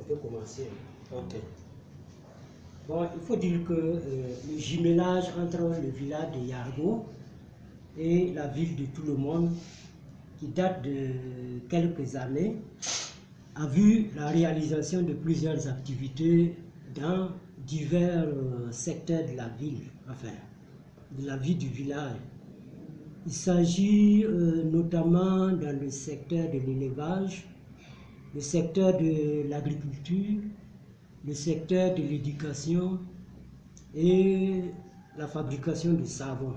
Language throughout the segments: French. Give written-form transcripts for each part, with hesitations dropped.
peut commencer. Ok. Bon, il faut dire que le jumelage entre le village de Yargo et la ville de Tout le Monde, qui date de quelques années, a vu la réalisation de plusieurs activités dans divers secteurs de la ville, enfin, de la vie du village. Il s'agit notamment dans le secteur de l'élevage, le secteur de l'agriculture, le secteur de l'éducation et la fabrication de savon.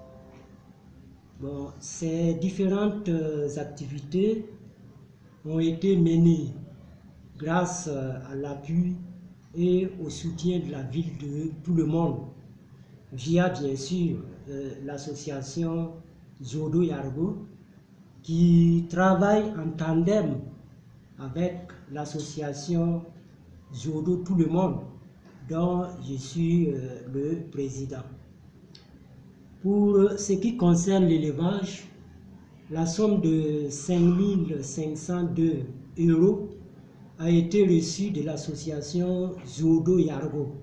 Bon, ces différentes activités ont été menées grâce à l'appui et au soutien de la ville de Tout le Monde, via bien sûr l'association Zodo Yargo, qui travaille en tandem avec l'association Zodo Tout le Monde, dont je suis le président. Pour ce qui concerne l'élevage, la somme de 5 502 € a été reçue de l'association Zodo Yargo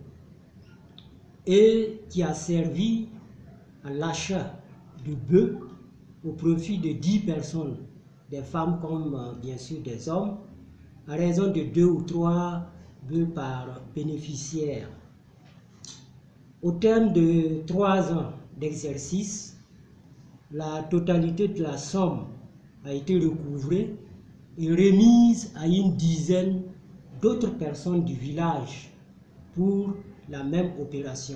et qui a servi à l'achat de bœufs au profit de 10 personnes, des femmes comme bien sûr des hommes, à raison de 2 ou 3 bœufs par bénéficiaire. Au terme de 3 ans d'exercice, la totalité de la somme a été recouvrée et remise à une dizaine d'autres personnes du village pour la même opération.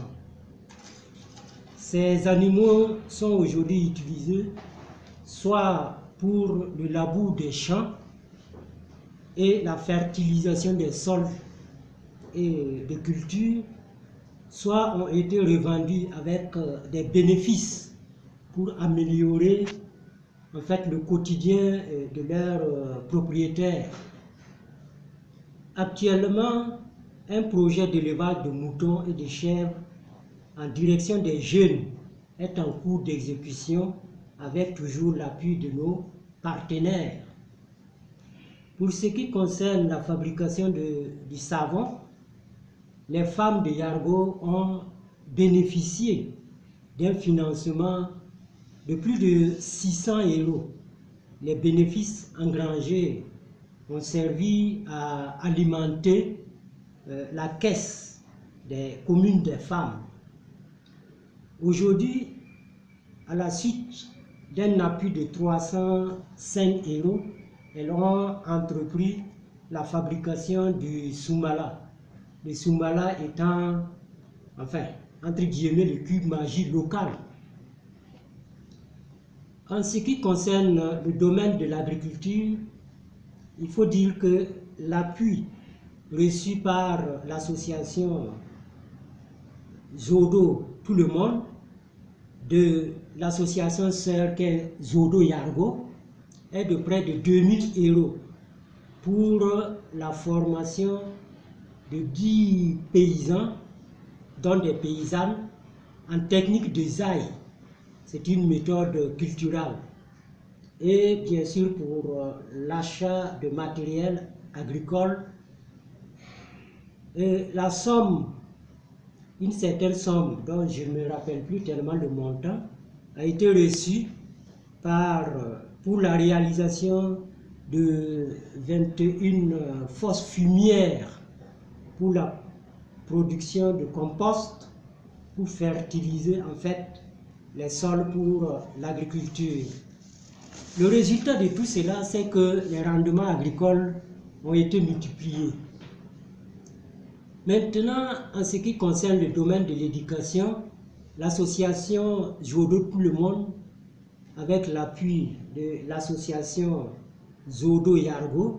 Ces animaux sont aujourd'hui utilisés soit pour le labour des champs et la fertilisation des sols et des cultures, soit ont été revendus avec des bénéfices pour améliorer en fait le quotidien de leurs propriétaires. Actuellement, un projet d'élevage de moutons et de chèvres en direction des jeunes est en cours d'exécution avec toujours l'appui de nos partenaires. Pour ce qui concerne la fabrication du savon, les femmes de Yargo ont bénéficié d'un financement de plus de 600 €. Les bénéfices engrangés ont servi à alimenter la caisse des communes des femmes. Aujourd'hui, à la suite d'un appui de 305 €, elles ont entrepris la fabrication du soumala. Le soumala étant, enfin, entre guillemets, le cube magie local. En ce qui concerne le domaine de l'agriculture, il faut dire que l'appui reçu par l'association Zodo Tout le Monde, de l'association sœur qu'est Zodo Yargo, est de près de 2000 € pour la formation de 10 paysans, dont des paysannes, en technique de zaï. C'est une méthode culturelle. Et bien sûr pour l'achat de matériel agricole. Et la somme, une certaine somme dont je ne me rappelle plus tellement le montant, a été reçue pour la réalisation de 21 fosses fumières pour la production de compost, pour fertiliser en fait les sols pour l'agriculture. Le résultat de tout cela, c'est que les rendements agricoles ont été multipliés. Maintenant, en ce qui concerne le domaine de l'éducation, l'association Zodo Tout le Monde, avec l'appui de l'association Zodo Yargo,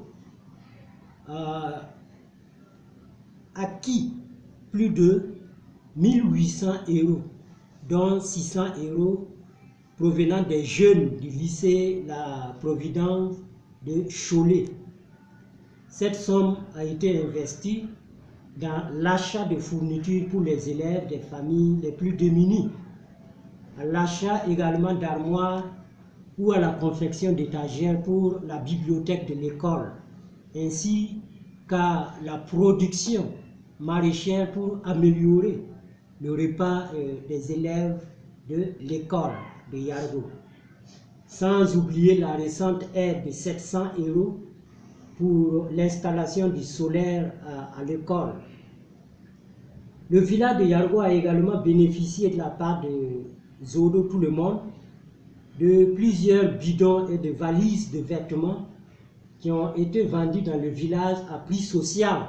a acquis plus de 1800 €, dont 600 € provenant des jeunes du lycée La Providence de Cholet. Cette somme a été investie dans l'achat de fournitures pour les élèves des familles les plus démunies, à l'achat également d'armoires ou à la confection d'étagères pour la bibliothèque de l'école, ainsi car la production maraîchère pour améliorer le repas des élèves de l'école de Yargo. Sans oublier la récente aide de 700 € pour l'installation du solaire à l'école. Le village de Yargo a également bénéficié de la part de Zodo Tout le Monde de plusieurs bidons et de valises de vêtements qui ont été vendus dans le village à prix social.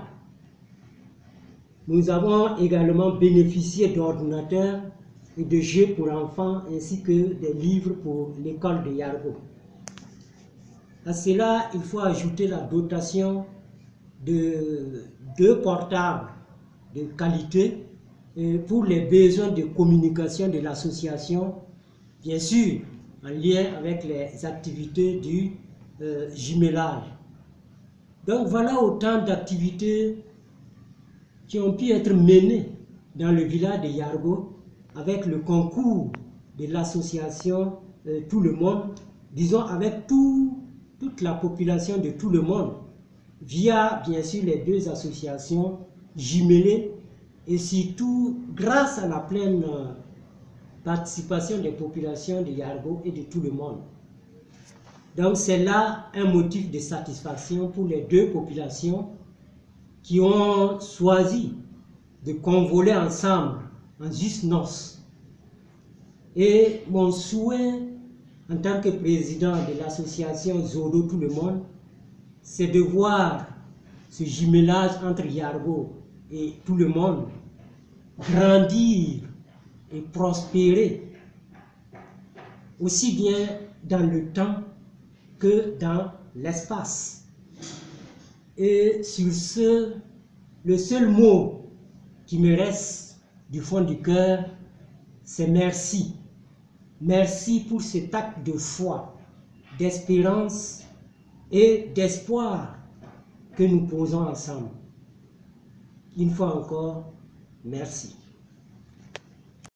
Nous avons également bénéficié d'ordinateurs et de jeux pour enfants ainsi que des livres pour l'école de Yargo. À cela, il faut ajouter la dotation de 2 portables de qualité pour les besoins de communication de l'association, bien sûr en lien avec les activités du jumelage. Donc voilà autant d'activités qui ont pu être menées dans le village de Yargo avec le concours de l'association Tout le Monde, disons avec toute la population de Tout le Monde, via bien sûr les 2 associations jumelées et surtout grâce à la pleine participation des populations de Yargo et de Tout le Monde. Donc c'est là un motif de satisfaction pour les 2 populations qui ont choisi de convoler ensemble en juste noces. Et mon souhait en tant que président de l'association Zodo Tout le Monde, c'est de voir ce jumelage entre Yargo et Tout le Monde grandir et prospérer, aussi bien dans le temps que dans l'espace. Et sur ce, le seul mot qui me reste du fond du cœur, c'est merci. Merci pour cet acte de foi, d'espérance et d'espoir que nous posons ensemble. Une fois encore, merci.